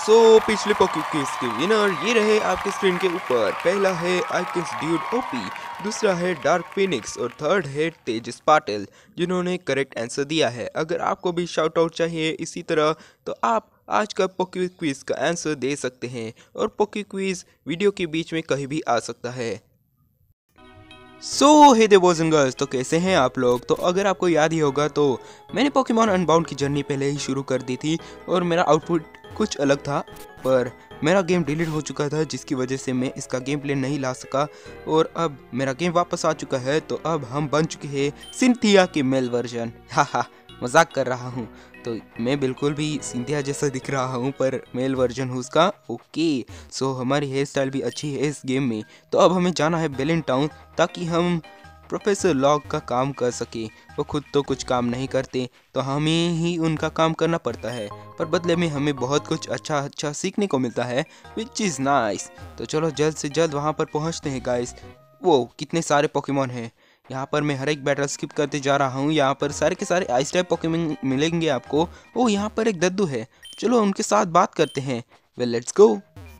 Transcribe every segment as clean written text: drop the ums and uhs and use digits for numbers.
पिछले pocket quiz के winner ये रहे आपके स्क्रीन के ऊपर। पहला है आइकन्स ड्यूड ओपी, दूसरा है डार्क फिनिक्स और थर्ड है तेजस पाटिल, जिन्होंने करेक्ट आंसर दिया है। अगर आपको भी शाउट आउट चाहिए इसी तरह तो आप आज का पॉकेट क्विज का आंसर दे सकते हैं, और पॉकेट क्विज वीडियो के बीच में कहीं भी आ सकता है। Hey there boys and girls, तो कैसे हैं आप लोग। तो अगर आपको याद ही होगा तो मैंने पोकेमॉन अनबाउंड की जर्नी पहले ही शुरू कर दी थी और मेरा आउटपुट कुछ अलग था, पर मेरा गेम डिलीट हो चुका था जिसकी वजह से मैं इसका गेम प्ले नहीं ला सका, और अब मेरा गेम वापस आ चुका है। तो अब हम बन चुके हैं सिंथिया के मेल वर्जन। हाहा, मजाक कर रहा हूँ। तो मैं बिल्कुल भी सिंथिया जैसा दिख रहा हूँ पर मेल वर्जन हूँ उसका। ओके, हमारी हेयर स्टाइल भी अच्छी है इस गेम में। तो अब हमें जाना है बेलिन टाउन ताकि हम प्रोफेसर लॉग का काम कर सके। वो खुद तो कुछ काम नहीं करते तो हमें ही उनका काम करना पड़ता है, पर बदले में हमें बहुत कुछ अच्छा सीखने को मिलता है, विच इज़ नाइस। तो चलो जल्द से जल्द वहाँ पर पहुँचते हैं गाइस। वो कितने सारे पोकेमॉन हैं यहाँ पर। मैं हर एक बैटल स्किप करते जा रहा हूँ। यहाँ पर सारे के सारे आइस टाइप पोकेमॉन मिलेंगे आपको। ओ, यहाँ पर एक दद्दू है, चलो उनके साथ बात करते हैं। Well let's go.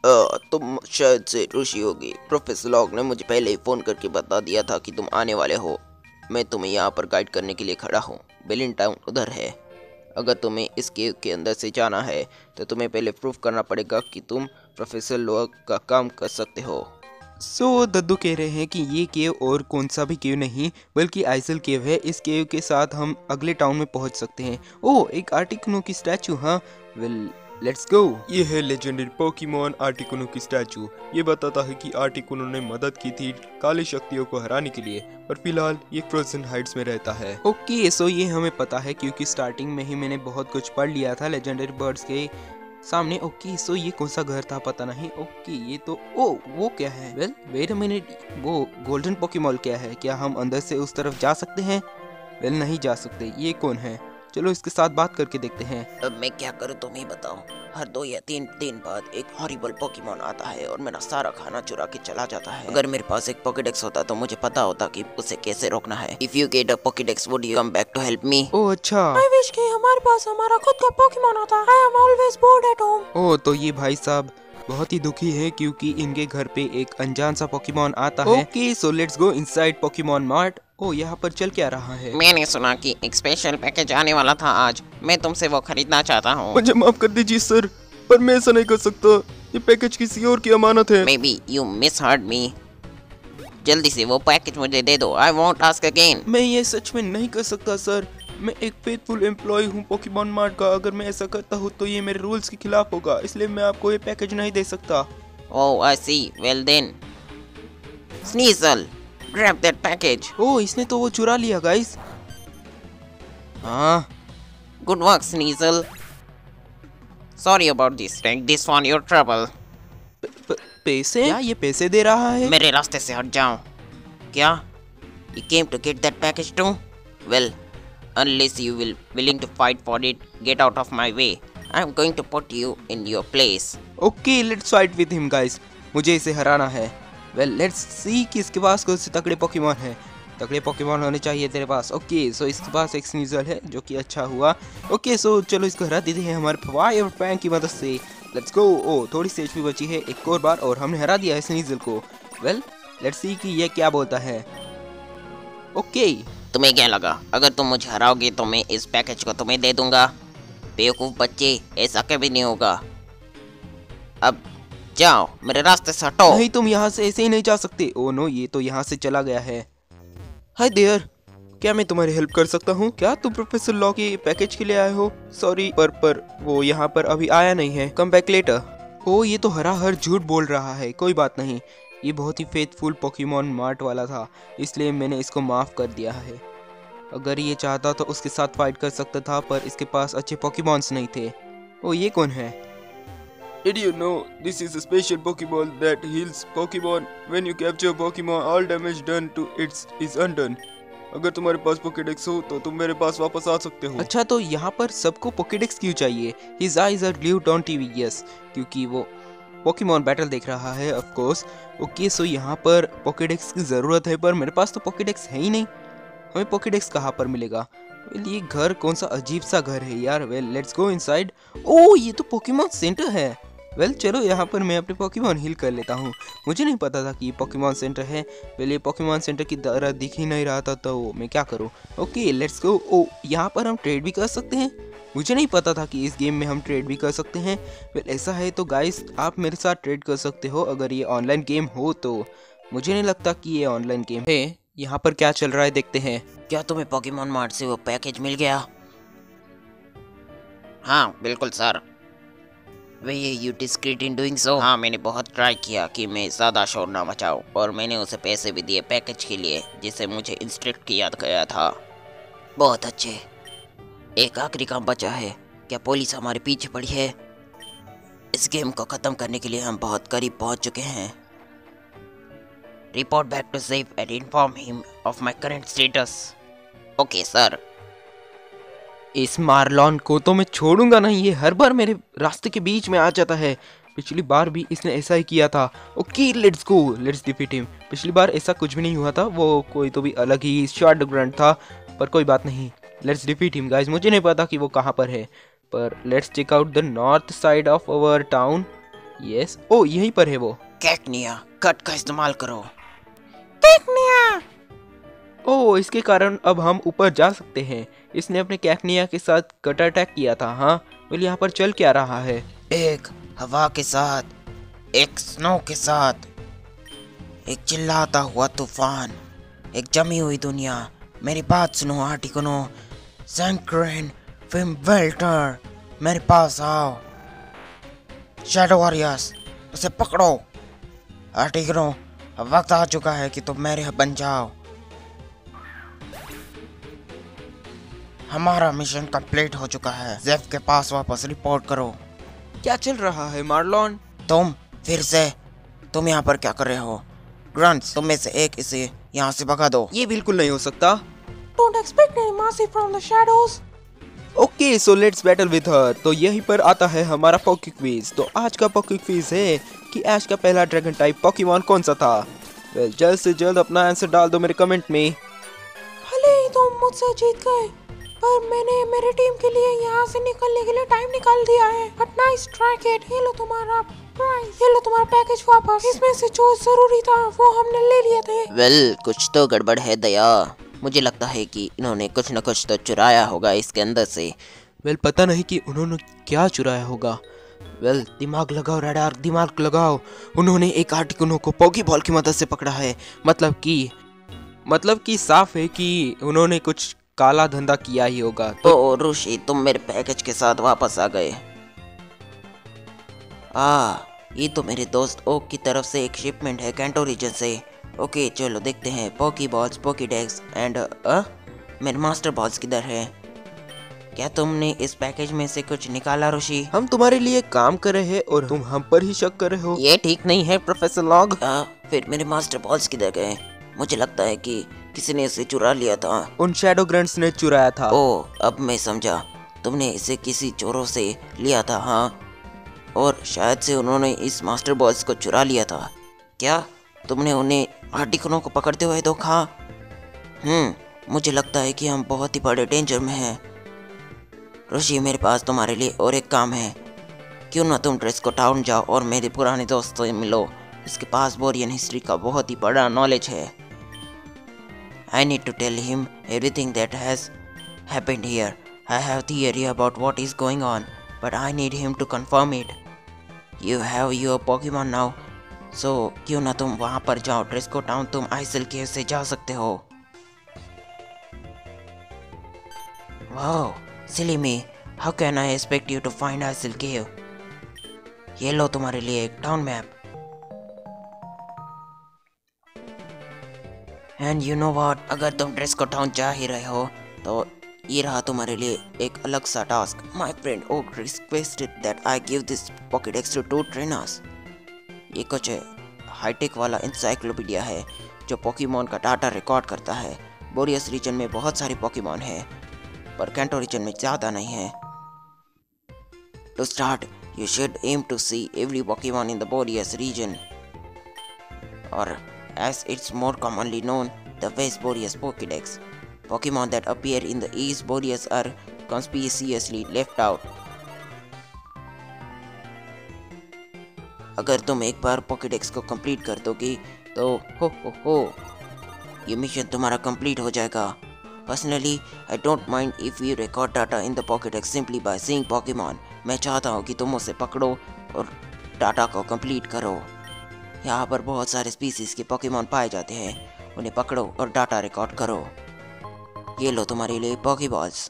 तुम शायद से ऋषि होगी। प्रोफेसर लॉग ने मुझे पहले ही फ़ोन करके बता दिया था कि तुम आने वाले हो। मैं तुम्हें यहाँ पर गाइड करने के लिए खड़ा हूँ। बेलिन टाउन उधर है। अगर तुम्हें इस केव के अंदर से जाना है तो तुम्हें पहले प्रूफ करना पड़ेगा कि तुम प्रोफेसर लॉग का काम कर सकते हो। दद्दू कह रहे हैं कि ये केव और कौन सा भी केव नहीं बल्कि आइसल केव है। इस केव के साथ हम अगले टाउन में पहुंच सकते हैं। ओह, एक आर्टिकुनो की स्टैचू। हाँ, वेल लेट्स गो। ये है लेजेंडरी पोकेमॉन आर्टिकुनो की स्टैचू। ये बताता है कि आर्टिकुनो ने मदद की थी काली शक्तियों को हराने के लिए, पर फिलहाल ये फ्रोजन हाइट्स में रहता है। ओके, ये हमें पता है क्योंकि स्टार्टिंग में ही मैंने बहुत कुछ पढ़ लिया था लेजेंडरी बर्ड्स के सामने। ओके, ये कौन सा घर था पता नहीं। ओके, ये तो वो क्या है। वेल वेट अ मिनट, वो गोल्डन पोकेमॉन क्या है। क्या हम अंदर से उस तरफ जा सकते हैं। वेल नहीं जा सकते। ये कौन है, चलो इसके साथ बात करके देखते हैं। अब मैं क्या करूँ तुम ही बताओ। हर 2 या 3 दिन बाद एक हॉरिबल पोकेमॉन आता है और मेरा सारा खाना चुरा के चला जाता है। अगर मेरे पास एक पोकेडेक्स होता तो मुझे पता होता कि उसे कैसे रोकना है। If you get a Pokedex would you come back to help me. Oh अच्छा। I wish कि हमारे पास हमारा खुद का पोकेमॉन होता। I am always bored at home। ओह, तो ये भाई साहब बहुत ही दुखी है क्योंकि इनके घर पे एक अनजान सा पोकेमॉन आता है। Okay, let's go inside Pokemon mart. Oh, यहाँ पर चल क्या रहा है। मैंने सुना कि एक स्पेशल पैकेज आने वाला था आज। मैं तुमसे वो खरीदना चाहता हूँ। मुझे माफ कर दीजिए सर, पर मैं ऐसा नहीं कर सकता। ये पैकेज किसी और की अमानत है। Maybe you misheard me। जल्दी से वो पैकेज मुझे दे दो। I won't ask again। मैं ये सच में नहीं कर सकता सर। मैं एक फेथफुल एम्प्लॉय हूँ पोकेमॉन मार्ट का। अगर मैं ऐसा करता हूँ तो ये मेरे रूल्स के खिलाफ होगा, इसलिए मैं आपको ये पैकेज नहीं दे सकता। Oh, I see। Well then, Sneasel, grab that package। ओह, इसने तो वो चुरा लिया गाइस। हाँ, Good work, Sneasel। Sorry about this। Take this on your trouble। पैसे? क्या ये पैसे दे रहा है। मेरे रास्ते से हट जाओ। क्या? You came to get that package too? Well, unless you will willing to fight for it, get out of my way। I'm going to put you in your place। Okay, let's fight with him guys. मुझे इसे हराना है। Well let's see कि इसके पास कौन से तगड़े Pokemon है। तगड़े पोकेमॉन होने चाहिए तेरे पास। ओके, इसके पास एक स्नीजल है जो कि अच्छा हुआ। ओके, चलो इसको हरा देते हैं हमारे फायर फैंग की मदद से। Let's go. ओ, थोड़ी सी एचपी बची है एक और बार और हमने हरा दिया है स्नीजल को। वेल लेट्स सी कि ये क्या बोलता है। ओके, तुम्हें क्या लगा अगर तुम मुझे हराओगे तो मैं इस पैकेज को तुम्हें दे दूंगा। बेवकूफ बच्चे, ऐसा कभी नहीं होगा। अब जाओ, मेरे रास्ते से हटो। नहीं, तुम यहाँ से ऐसे ही नहीं जा सकते। ओ नो, ये तो यहाँ से चला गया है। हाय देयर, क्या मैं तुम्हारी हेल्प कर सकता हूँ। क्या तुम प्रोफेसर लॉ के पैकेज के लिए आए हो। सॉरी, पर वो यहाँ पर अभी आया नहीं है। Come back later. ओ, ये तो हर झूठ बोल रहा है। कोई बात नहीं, ये बहुत ही फेथफुल पोकेमॉन मार्ट वाला था, इसलिए मैंने इसको माफ कर दिया है। अगर ये चाहता तो उसके साथ फाइट कर सकता था, पर इसके पास अच्छे पोकेमॉन्स नहीं थे। ओ, ये कौन है। Did you know this is a special Pokeball that heals Pokemon? When you capture Pokemon, all damage done to it is undone. अगर तुम्हारे पास पोकेडेक्स हो तो तुम मेरे पास वापस आ सकते हो। अच्छा, तो यहाँ पर सबको पोकेडेक्स क्यों चाहिए। His eyes are glued on TV। Yes, क्योंकि वो पोकेमॉन बैटल देख रहा है ऑफ कोर्स। ओके, यहाँ पर पोकेडेक्स की ज़रूरत है, पर मेरे पास तो पोकेडेक्स है ही नहीं। हमें पोकेडेक्स कहाँ पर मिलेगा। ये घर कौन सा अजीब सा घर है यार। Well let's go inside. Oh, ये तो पोकेमॉन सेंटर है। वेल चलो यहाँ पर मैं अपने पोकेमॉन हील कर लेता हूँ। मुझे नहीं पता था कि ये पोकेमॉन सेंटर है। वेल ये पोकेमॉन सेंटर की तरह दिख ही नहीं रहा था, तो मैं क्या करूँ। ओके लेट्स गो। ओ यहाँ पर हम ट्रेड भी कर सकते हैं। मुझे नहीं पता था कि इस गेम में हम ट्रेड भी कर सकते हैं। वेल ऐसा है तो गाइस आप मेरे साथ ट्रेड कर सकते हो अगर ये ऑनलाइन गेम हो तो। मुझे नहीं लगता कि ये ऑनलाइन गेम है। यहाँ पर क्या चल रहा है देखते हैं। क्या तुम्हें पोकेमॉन मार्ट से वो पैकेज मिल गया? हाँ बिल्कुल sir. Were you discreet in doing so? हाँ, मैंने बहुत ट्राई किया कि मैं ज़्यादा शोर ना मचाऊं और मैंने उसे पैसे भी दिए पैकेज के लिए जिसे मुझे इंस्ट्रक्ट किया गया था। बहुत अच्छे। एक आखिरी काम बचा है। क्या पुलिस हमारे पीछे पड़ी है? इस गेम को ख़त्म करने के लिए हम बहुत करीब पहुंच चुके हैं। Report back to safe and inform him of my current status. Okay sir. इस मार्लॉन को तो मैं छोड़ूंगा नहीं। ये हर बार मेरे रास्ते के बीच में आ जाता है। पिछली बार भी इसने ऐसा ही किया था। Okay let's go, let's defeat him. पिछली बार ऐसा कुछ भी नहीं हुआ था, वो कोई तो भी अलग ही शॉर्ट ग्रंट था, पर कोई बात नहीं। Let's defeat him guys. मुझे नहीं पता कि वो कहाँ पर है, पर let's check out the north side of our town. Yes, oh यहीं पर है वो। कैकनिया कट का इस्तेमाल करो। कैकनिया। ओह इसके कारण अब हम ऊपर जा सकते हैं। इसने अपने कैकनिया के साथ कट अटैक किया था। हाँ बोल यहाँ पर चल क्या रहा है। एक हवा के साथ, एक स्नो के साथ, एक चिल्लाता हुआ तूफान, एक जमी हुई दुनिया। मेरी बात सुनो आर्टिकनो, सैंक्रेन फिल्म वेल्टर, मेरे पास आओ। शैडो वॉरियर्स उसे पकड़ो। आर्टिकनो अब वक्त आ चुका है कि तुम मेरे बन जाओ। हमारा मिशन कंप्लीट हो चुका है। जेफ के पास वापस रिपोर्ट करो। क्या चल रहा है मार्लॉन। तुम फिर से, तुम यहाँ पर क्या कर रहे हो? ग्रंट्स तुम में से एक इसे यहाँ से भगा दो। ये बिल्कुल नहीं हो सकता। Don't expect any mercy from the shadows. Okay so let's battle with her. तो यहीं पर आता है हमारा पॉकी क्विज। तो आज का पॉकी क्विज है कि ऐश का पहला ड्रैगन टाइप पॉकीमॉन कौन सा था। वेल जल्द से जल्द अपना आंसर डाल दो मेरे कमेंट में। भले ही तुम मुझसे जीत गए, पर मैंने मेरी टीम के लिए यहाँ से निकलने के लिए टाइम निकाल दिया है। But nice try kid. ये लो तुम्हारा प्राइज, ये लो तुम्हारा पैकेज वापस। इसमें से जो जरूरी था वो हमने ले लिए थे। वेल कुछ तो गड़बड़ है दया। मुझे लगता है कि इन्होंने कुछ न कुछ तो चुराया होगा इसके अंदर से। वेल पता नहीं कि उन्होंने क्या चुराया होगा। वेल दिमाग लगाओ रेडार, दिमाग लगाओ। उन्होंने एक आर्टिकनो को पॉकीबॉल की मदद से पकड़ा है। मतलब कि साफ है कि उन्होंने कुछ काला धंधा किया ही होगा। तो ओ ऋषि तुम मेरे पैकेज के साथ वापस आ गए। ये तो मेरे दोस्त ओक की तरफ से एक शिपमेंट है कैंटो रीजन से। ओके चलो देखते हैं। Pokeballs, Pokedex and मेरे मास्टर बॉल्स किधर है? क्या तुमने इस पैकेज में से कुछ निकाला ऋषि? हम तुम्हारे लिए काम कर रहे हैं और तुम हम पर ही शक कर रहे हो। ये ठीक नहीं है प्रोफेसर लॉग। फिर मेरे मास्टर बॉल्स किधर गए? मुझे लगता है कि किसी ने इसे चुरा लिया था। उन शैडो ग्रंट्स ने चुराया था। ओ अब मैं समझा। तुमने इसे किसी चोरों से लिया था। हाँ, और शायद से उन्होंने इस मास्टर बॉल्स को चुरा लिया था। क्या तुमने उन्हें आर्टिकलों को पकड़ते हुए देखा? मुझे लगता है कि हम बहुत ही बड़े डेंजर में हैं। ऋषि मेरे पास तुम्हारे लिए और एक काम है। क्यों ना तुम ड्रेस्को टाउन जाओ और मेरे पुराने दोस्त से मिलो। इसके पास बोरियन हिस्ट्री का बहुत ही बड़ा नॉलेज है। I need to tell him everything that has happened here. I have theory about what is going on, but I need him to confirm it. You have your Pokemon now, so क्यों ना तुम वहाँ पर जाओ ड्रेस्को town. तुम isle केव से जा सकते हो। Wow, silly me. How can I expect you to find isle cave? ये लो तुम्हारे लिए एक town map. And you know what, अगर तुम ड्रेस्को टाउन जा ही रहे हो तो ये रहा तुम्हारे लिए एक अलग सा task. My friend Oak requested that I give this Pokedex to 2 trainers. ये कुछ हाईटेक वाला इंसाइक्लोपीडिया है जो पोकेमॉन का डाटा रिकॉर्ड करता है। बोरियस रीजन में बहुत सारे पोकेमॉन हैं, पर कैंटो रीजन में ज़्यादा नहीं है। To start you should aim to see every Pokemon in the Boreas region, और as it's more commonly known, the West Boreas Pokédex. Pokemon that appear in the East Boreas are conspicuously left out. अगर तुम एक बार पॉकेडेक्स को complete कर दोगी तो हो ये मिशन तुम्हारा कंप्लीट हो जाएगा। Personally I don't mind if you record data in the Pokedex simply by seeing Pokemon. मैं चाहता हूँ कि तुम उसे पकड़ो और डाटा को कंप्लीट करो। यहाँ पर बहुत सारे स्पीसीज के पॉकीमॉन पाए जाते हैं, उन्हें पकड़ो और डाटा रिकॉर्ड करो। ये लो तुम्हारे लिए Pokeballs.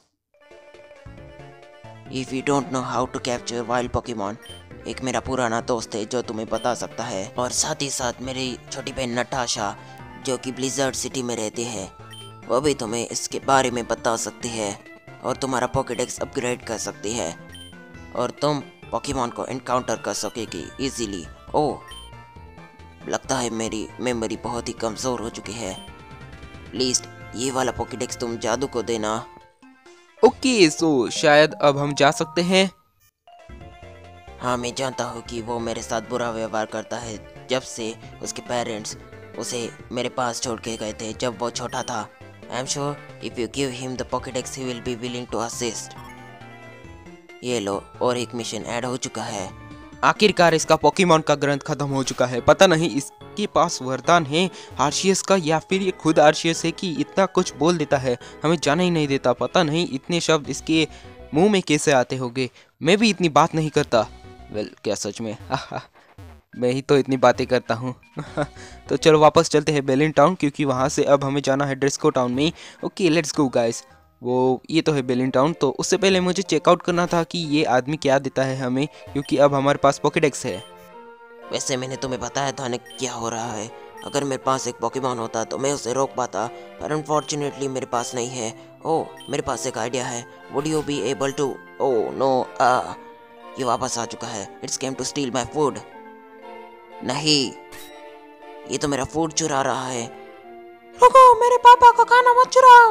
If you don't know how to capture wild Pokemon, एक मेरा पुराना दोस्त है जो तुम्हें बता सकता है, और साथ ही साथ मेरी छोटी बहन नटाशा जो कि ब्लिज़र्ड सिटी में रहती है, वो भी तुम्हें इसके बारे में बता सकती है और तुम्हारा पॉकेडेक्स अपग्रेड कर सकती है और तुम पॉकीमॉन को एनकाउंटर कर सकेगी इजीली। ओह, लगता है मेरी मेमोरी बहुत ही कमज़ोर हो चुकी है। प्लीज़ ये वाला पॉकेडेक्स तुम जादू को देना। ओके, सो शायद अब हम जा सकते हैं। हाँ, मैं जानता हूँ कि वो मेरे साथ बुरा व्यवहार करता है जब से उसके पेरेंट्स उसे मेरे पास छोड़ के गए थे जब वो छोटा था। I am sure if you give him the Pokedex he will be willing to assist. ये लो, और एक मिशन ऐड हो चुका है। आखिरकार इसका पॉकीमॉन का ग्रंथ खत्म हो चुका है। पता नहीं इसके पास वरदान है आर्शियस का या फिर ये खुद आर्शियस है कि इतना कुछ बोल देता है, हमें जाने ही नहीं देता। पता नहीं इतने शब्द इसके मुंह में कैसे आते होंगे। मैं भी इतनी बात नहीं करता। वेल, क्या सच में मैं ही तो इतनी बातें करता हूँ। तो चलो वापस चलते हैं बेलिन टाउन, क्योंकि वहाँ से अब हमें जाना है ड्रेस्को टाउन में। Okay, let's go guys. वो ये तो है बेलिन टाउन। तो उससे पहले मुझे चेकआउट करना था कि ये आदमी क्या देता है हमें, क्योंकि अब हमारे पास पॉकेडेक्स है। वैसे मैंने तुम्हें बताया था ना क्या हो रहा है। अगर मेरे पास एक पॉकीमॉन होता तो मैं उसे रोक पाता, पर अनफॉर्चुनेटली मेरे पास नहीं है। ओह, मेरे पास एक आइडिया है। Would you be able to? Oh no, ये वापस आ चुका है। It's came to steal my food. नहीं, ये तो मेरा फूड चुरा रहा है। रुको, मेरे पापा का खाना मत चुराओ।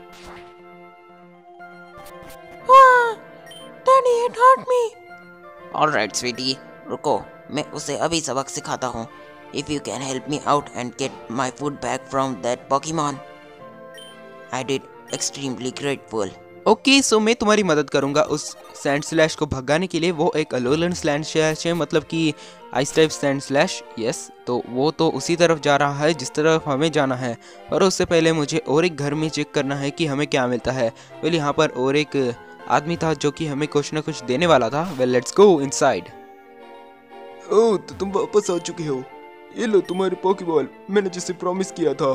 Daddy, it hurt me. Alright sweetie, रुको, मैं उसे अभी सबक सिखाता हूँ। If you can help me out and get my food back from that Pokemon, I did extremely grateful. Okay, so मैं तुम्हारी मदद करूंगा उस सैंड स्लैश को भगाने के लिए। वो एक अलोलन सैंड स्लैश है, मतलब कि ice type Sandslash. Yes, तो वो तो उसी तरफ जा रहा है जिस तरफ हमें जाना है। और उससे पहले मुझे और एक घर में चेक करना है कि हमें क्या मिलता है। वेल, यहाँ पर और एक आदमी था जो कि हमें कुछ ना कुछ देने वाला था। Well, let's go inside. Oh, तो तुम वापस आ चुके हो। ये लो तुम्हारी पॉकीबॉल, मैंने जिसे प्रॉमिस किया था।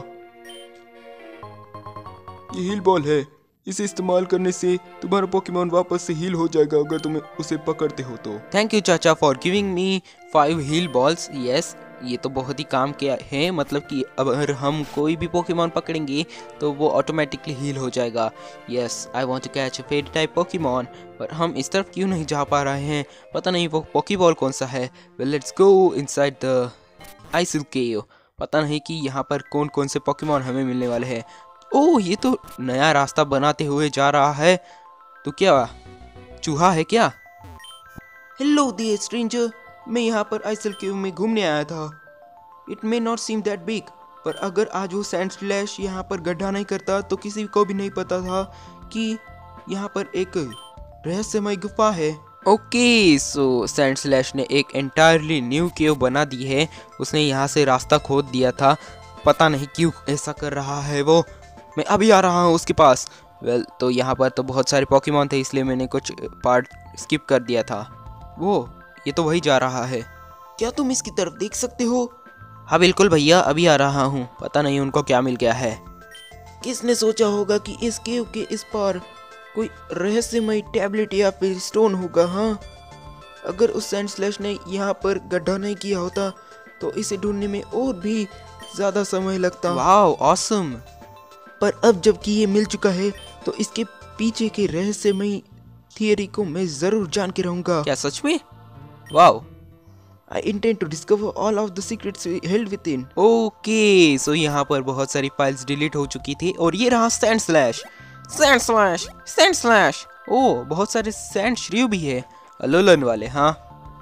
ये हील बॉल है, इसे इस्तेमाल करने से तुम्हारा पॉकीमॉन वापस से हील हो जाएगा अगर तुम उसे पकड़ते हो तो। थैंक यू चाचा for giving me 5 heal balls. Yes, ये तो बहुत ही काम के हैं, मतलब कि अगर हम कोई भी पॉकीमॉन पकड़ेंगे तो वो ऑटोमेटिकली हील हो जाएगा। Yes, I want to catch a fairy type Pokemon, पर हम इस तरफ क्यों नहीं जा पा रहे हैं? पता नहीं वो पॉकीबॉल कौन सा है। Well, let's go inside the icicle cave. पता नहीं कि यहाँ पर कौन कौन से पॉकीमॉन हमें मिलने वाले हैं। ओह, ये तो नया रास्ता बनाते हुए जा रहा है। तो क्या चूहा है क्या? हेलो डियर स्ट्रेंजर, मैं यहाँ पर आइसल केव में घूमने आया था। It may not seem that big, पर अगर आज वो सैंड स्लैश यहाँ पर गड्ढा नहीं करता तो किसी को भी नहीं पता था कि यहाँ पर एक रहस्यमय गुफा है। ओके, सो सैंड स्लैश ने एक एंटायरली न्यू केव बना दी है। उसने यहाँ से रास्ता खोद दिया था, पता नहीं क्यों ऐसा कर रहा है वो। मैं अभी आ रहा हूँ उसके पास। वेल, तो यहाँ पर तो बहुत सारे पॉकीमॉन थे, इसलिए मैंने कुछ पार्ट स्किप कर दिया था। वो ये तो वही जा रहा है। क्या तुम इसकी तरफ देख सकते हो? हाँ बिल्कुल भैया, अभी आ रहा हूँ। पता नहीं उनको क्या मिल गया है। किसने सोचा होगा कि इस केव के इस पार कोई रहस्यमय टैबलेट या फिर स्टोन होगा? हाँ, अगर उस सैंड स्लैश ने यहाँ पर गड्ढा नहीं किया होता तो इसे ढूंढने में और भी ज़्यादा समय लगता। Wow, awesome. पर अब जबकि ये मिल चुका है तो इसके पीछे के रहस्यमय थियरी को मैं ज़रूर जान के रहूँगा। क्या सच में? Wow. I intend to discover all of the secrets held within. Okay, so यहाँ पर बहुत सारी फाइल्स डिलीट हो चुकी थी और ये रहा Sandslash. Sandslash, Sandslash. Oh, बहुत सारे सैंड श्रीव भी है, अलोलन वाले। हाँ,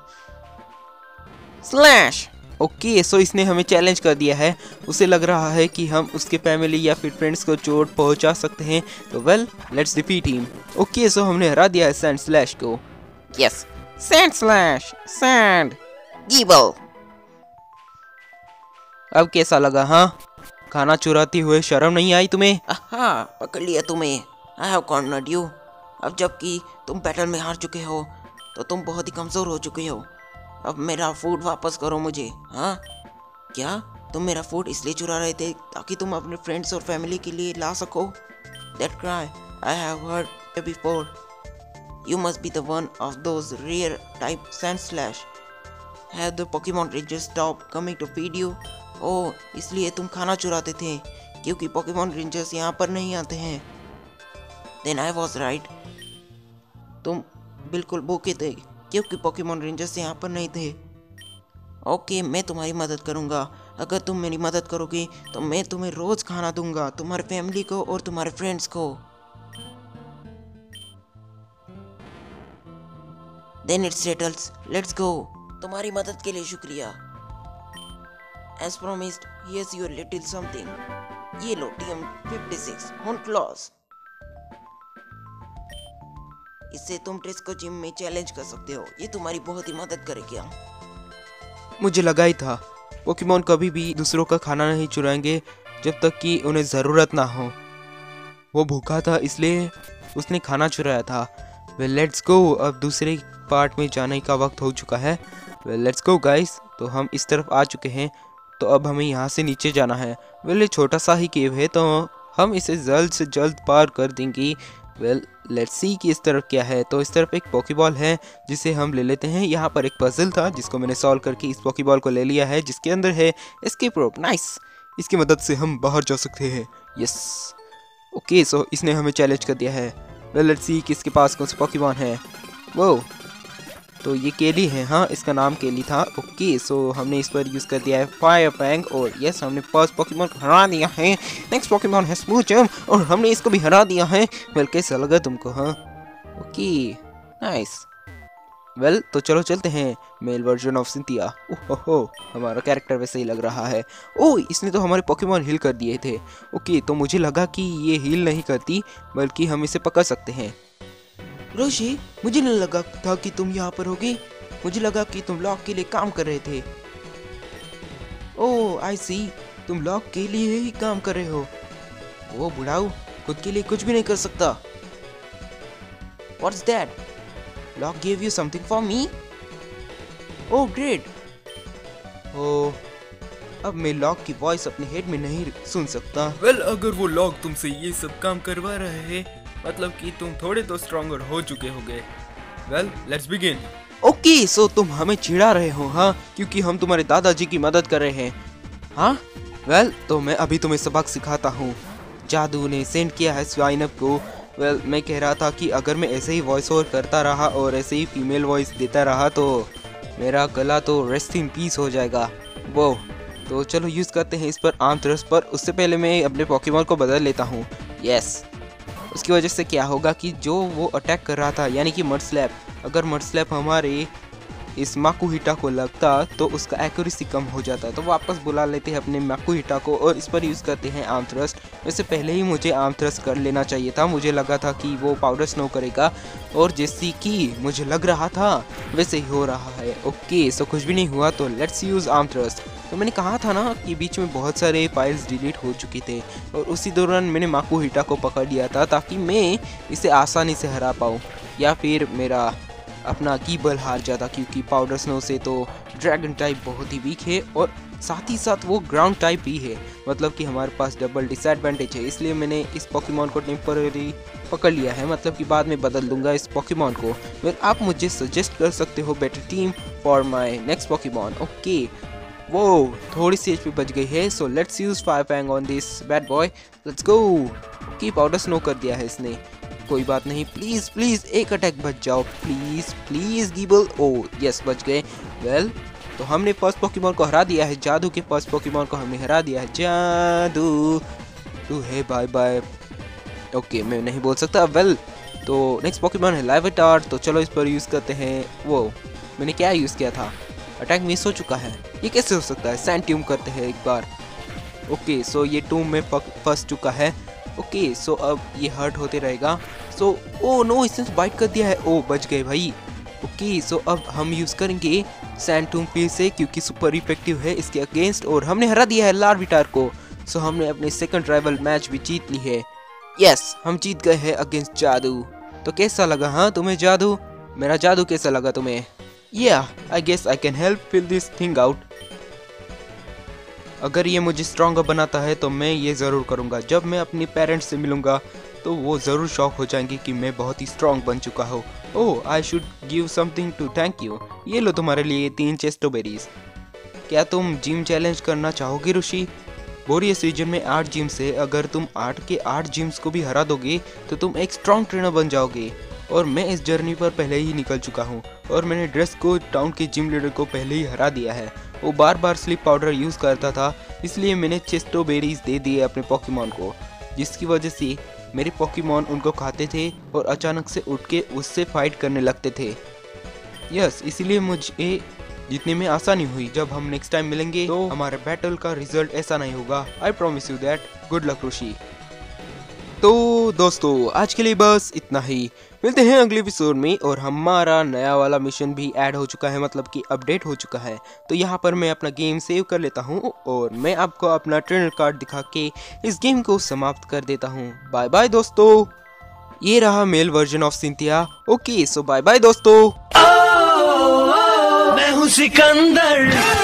स्लैश। ओके, सो इसने हमें चैलेंज कर दिया है। उसे लग रहा है कि हम उसके फैमिली या फिर फ्रेंड्स को चोट पहुंचा सकते हैं। तो well, let's defeat him. Okay, so हमने हरा दिया है सैंड स्लैश को। Yes, Sandslash, sand. Gible. अब कैसा लगा? हाँ, खाना चुराती हुए शर्म नहीं आई तुम्हें? हाँ, पकड़ लिया तुम्हें। I have cornered you. अब जबकि तुम बैटल में हार चुके हो तो तुम बहुत ही कमज़ोर हो चुके हो। अब मेरा फूड वापस करो मुझे। हाँ, क्या तुम मेरा फूड इसलिए चुरा रहे थे ताकि तुम अपने फ्रेंड्स और फैमिली के लिए ला सको? That cry I have heard before. You must be the one of those rare type Sandslash. Have the Pokemon rangers stop coming to feed you? Oh, इसलिए तुम खाना चुराते थे क्योंकि पोकेमॉन रेंजर्स यहाँ पर नहीं आते हैं। देन आई वॉज राइट, तुम बिल्कुल भूखे थे क्योंकि पोकेमॉन रेंजर्स यहाँ पर नहीं थे। ओके, मैं तुम्हारी मदद करूँगा। अगर तुम मेरी मदद करोगे तो मैं तुम्हें रोज़ खाना दूंगा, तुम्हारे फैमिली को और तुम्हारे फ्रेंड्स को। Then it's settles, let's go. तुम्हारी मदद के लिए शुक्रिया। As promised, here's your little something. ये लो TM56 होनक्लॉस। इससे तुम ट्रिस को जिम में चैलेंज कर सकते हो। ये तुम्हारी बहुत ही मदद करेगा। मुझे लगा ही था, पोकेमॉन कभी भी दूसरों का खाना नहीं चुराएंगे जब तक कि उन्हें ज़रूरत ना हो। वो भूखा था इसलिए उसने खाना चुराया था। वेल लेट्स गो, अब दूसरे पार्ट में जाने का वक्त हो चुका है। Well let's go guys. तो हम इस तरफ आ चुके हैं, तो अब हमें यहाँ से नीचे जाना है। वेल ये छोटा सा ही केव है तो हम इसे जल्द से जल्द पार कर देंगे। वेल लेट्स सी कि इस तरफ क्या है। तो इस तरफ एक पॉकीबॉल है जिसे हम ले लेते हैं। यहाँ पर एक पजल था जिसको मैंने सॉल्व करके इस पॉकीबॉल को ले लिया है, जिसके अंदर है एस्केप रोप। नाइस, इसकी मदद से हम बाहर जा सकते हैं। यस, ओके, सो इसने हमें चैलेंज कर दिया है। वेल लेट्स सी कि इसके पास कौन सा पॉकीमॉन है। वो तो ये केली है, हाँ इसका नाम केली था। ओके, सो हमने इस पर यूज़ कर दिया है फायर फैंग और यस हमने फर्स्ट पॉकीमॉन को हरा दिया है। नेक्स्ट पॉकीमॉन है स्मूचम और हमने इसको भी हरा दिया है। वेल कैसा लगा तुमको? हाँ, ओके, नाइस। वेल तो चलो चलते हैं मेल वर्जन ऑफ सिंथिया। ओहो, हमारा कैरेक्टर वैसे ही लग रहा है। ओह, इसने तो हमारे पॉकीमॉन हील कर दिए थे। ओके, तो मुझे लगा कि ये हील नहीं करती बल्कि हम इसे पकड़ सकते हैं। रोशी, मुझे नहीं लगा था कि तुम यहाँ पर होगी। मुझे लगा कि तुम लॉक के लिए काम कर रहे थे। ओह आई सी, तुम लॉक के लिए ही काम कर रहे हो। वो बुढ़ाऊ खुद के लिए कुछ भी नहीं कर सकता। What's that? Lock gave you something for me? Oh great. Oh, अब मैं लॉक की वॉइस अपने हेड में नहीं सुन सकता। वेल अगर वो लॉक तुमसे ये सब काम करवा रहे हैं मतलब कि तुम थोड़े तो स्ट्रॉन्गर हो चुके होगे। Well let's begin. Okay, so तुम हमें चिढ़ा रहे हो? हाँ, क्योंकि हम तुम्हारे दादाजी की मदद कर रहे हैं। हाँ, वेल तो मैं अभी तुम्हें सबक सिखाता हूँ। जादू ने सेंड किया है स्वाइनअप को। वेल मैं कह रहा था कि अगर मैं ऐसे ही वॉइस ओवर करता रहा और ऐसे ही फीमेल वॉइस देता रहा तो मेरा गला तो रेस्ट इन पीस हो जाएगा। वो तो चलो यूज़ करते हैं इस पर आर्म थ्रस्ट पर। उससे पहले मैं अपने पॉकीमॉन को बदल लेता हूँ। यस, उसकी वजह से क्या होगा कि जो वो अटैक कर रहा था यानी कि मड स्लैप, अगर मड स्लैप हमारे इस माकुहिटा को लगता तो उसका एक्यूरेसी कम हो जाता। तो वापस बुला लेते हैं अपने माकुहिटा को और इस पर यूज़ करते हैं आर्म थ्रस्ट। वैसे पहले ही मुझे आर्म थ्रस्ट कर लेना चाहिए था, मुझे लगा था कि वो पाउडर स्नो करेगा और जैसे कि मुझे लग रहा था वैसे ही हो रहा है। ओके, सो कुछ भी नहीं हुआ तो लेट्स यूज़ आर्म थ्रस्ट। तो मैंने कहा था ना कि बीच में बहुत सारे फाइल्स डिलीट हो चुके थे और उसी दौरान मैंने माकुहिटा को पकड़ लिया था ताकि मैं इसे आसानी से हरा पाऊँ या फिर मेरा अपना गीबल हार जाता, क्योंकि पाउडर स्नो से तो ड्रैगन टाइप बहुत ही वीक है और साथ ही साथ वो ग्राउंड टाइप भी है, मतलब कि हमारे पास डबल डिसएडवांटेज है। इसलिए मैंने इस पॉकीमॉन को टेम्पररी पकड़ लिया है, मतलब कि बाद में बदल दूंगा इस पॉकीमॉन को। फिर आप मुझे सजेस्ट कर सकते हो better team for my next Pokemon. Okay, वो थोड़ी सी HP बच गई है, so let's use fire fang on this bad boy. Let's go. की पाउडर स्नो कर दिया है इसने, कोई बात नहीं। प्लीज प्लीज एक अटैक बच जाओ, please please Gible. Oh yes, बच गए। वेल तो हमने फर्स्ट पॉकीमॉन को हरा दिया है, जादू के फर्स्ट पॉकीमॉन को हमने हरा दिया है। जादू तू है बाय बाय। ओके, मैं नहीं बोल सकता। वेल तो नेक्स्ट पॉकीमॉन है लाइविटार, तो चलो इस पर यूज़ करते हैं। वो मैंने क्या यूज़ किया था, अटैक मिस हो चुका है, ये कैसे हो सकता है। सैंड करते हैं एक बार। ओके, सो ये टूम में फंस चुका है। ओके, सो अब ये हर्ट होते रहेगा। सो ओ नो, इसने बाइट कर दिया है। ओ बच गए भाई। ओके सो अब हम यूज करेंगे सैंड टूम फिर से, क्योंकि सुपर इफेक्टिव है इसके अगेंस्ट और हमने हरा दिया है लार्विटार को। सो हमने अपने सेकंड राइवल मैच भी जीत ली है। यस, हम जीत गए हैं अगेंस्ट जादू। तो कैसा लगा हाँ तुम्हें जादू? मेरा जादू कैसा लगा तुम्हें? I guess I can help fill this thing out. अगर ये मुझे स्ट्रॉन्गर बनाता है तो मैं ये ज़रूर करूँगा। जब मैं अपने पेरेंट्स से मिलूँगा तो वो ज़रूर शॉक हो जाएंगे कि मैं बहुत ही स्ट्रॉन्ग बन चुका हूँ। Oh, I should give something to thank you. ये लो तुम्हारे लिए 3 चेस्टोबेरीज। क्या तुम जिम चैलेंज करना चाहोगी ऋषि? बोरियस रीजन में 8 जिम्स है। अगर तुम 8 के 8 जिम्स को भी हरा दोगे तो तुम एक स्ट्रॉन्ग ट्रेनर बन जाओगे। और मैं इस जर्नी पर पहले ही निकल चुका हूँ और मैंने ड्रेस को टाउन के जिम लीडर को पहले ही हरा दिया है। वो बार बार स्लीप पाउडर यूज़ करता था, इसलिए मैंने चेस्टोबेरीज दे दिए अपने पोकेमॉन को, जिसकी वजह से मेरे पोकेमॉन उनको खाते थे और अचानक से उठ के उससे फाइट करने लगते थे। यस, इसीलिए मुझे जीतने में आसानी हुई। जब हम नेक्स्ट टाइम मिलेंगे तो हमारे बैटल का रिजल्ट ऐसा नहीं होगा। I promise you that. Good luck Rishi. तो दोस्तों आज के लिए बस इतना ही। मिलते हैं अगले एपिसोड में। और हमारा नया वाला मिशन भी ऐड हो चुका है, मतलब कि अपडेट हो चुका है। तो यहाँ पर मैं अपना गेम सेव कर लेता हूँ और मैं आपको अपना ट्रेनर कार्ड दिखा के इस गेम को समाप्त कर देता हूँ। बाय बाय दोस्तों। ये रहा male version of Cynthia. Okay so bye bye दोस्तों। मैं हूँ सिकंदर,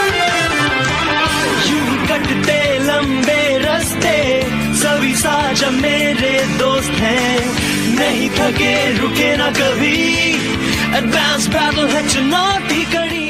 यूं कटते लंबे रास्ते, सभी साझा मेरे दोस्त हैं, नहीं थके रुके ना कभी, एडवांस बैटल है चुनौती कड़ी।